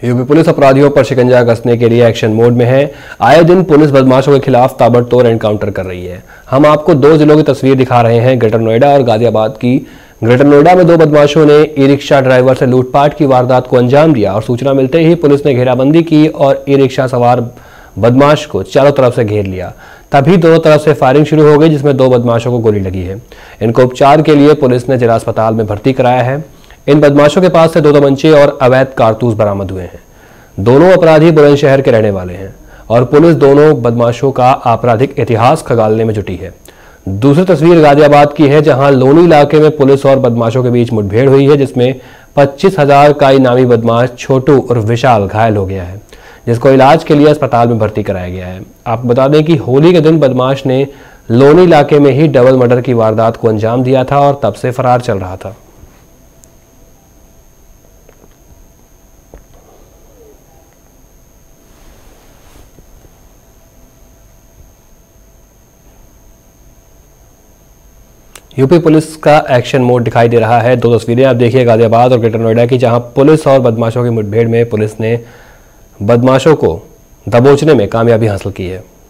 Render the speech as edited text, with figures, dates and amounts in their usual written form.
UP police अपराधियों पर शिकंजा कसने के लिए एक्शन मोड में है। आए दिन पुलिस बदमाशों के खिलाफ ताबड़तोड़ एनकाउंटर कर रही है। हम आपको दो जिलों की तस्वीर दिखा रहे हैं, ग्रेटर नोएडा और गाजियाबाद की। ग्रेटर नोएडा में दो बदमाशों ने ई रिक्शा ड्राइवर से लूटपाट की वारदात को अंजाम दिया और सूचना मिलते ही पुलिस ने घेराबंदी की और ई रिक्शा सवार बदमाश को चारों तरफ से घेर लिया। तभी दोनों तरफ से फायरिंग शुरू हो गई, जिसमें दो बदमाशों को गोली लगी है। इनको उपचार के लिए पुलिस ने जिला अस्पताल में भर्ती कराया है। इन बदमाशों के पास से दो तमंचे और अवैध कारतूस बरामद हुए हैं। दोनों अपराधी बुलंदशहर के रहने वाले हैं और पुलिस दोनों बदमाशों का आपराधिक इतिहास खंगालने में जुटी है। दूसरी तस्वीर गाजियाबाद की है, जहां लोनी इलाके में पुलिस और बदमाशों के बीच मुठभेड़ हुई है, जिसमें 25,000 का इनामी बदमाश छोटू और विशाल घायल हो गया है, जिसको इलाज के लिए अस्पताल में भर्ती कराया गया है। आपको बता दें कि होली के दिन बदमाश ने लोनी इलाके में ही डबल मर्डर की वारदात को अंजाम दिया था और तब से फरार चल रहा था। यूपी पुलिस का एक्शन मोड दिखाई दे रहा है। दो तस्वीरें आप देखिए गाजियाबाद और ग्रेटर नोएडा की, जहां पुलिस और बदमाशों की मुठभेड़ में पुलिस ने बदमाशों को दबोचने में कामयाबी हासिल की है।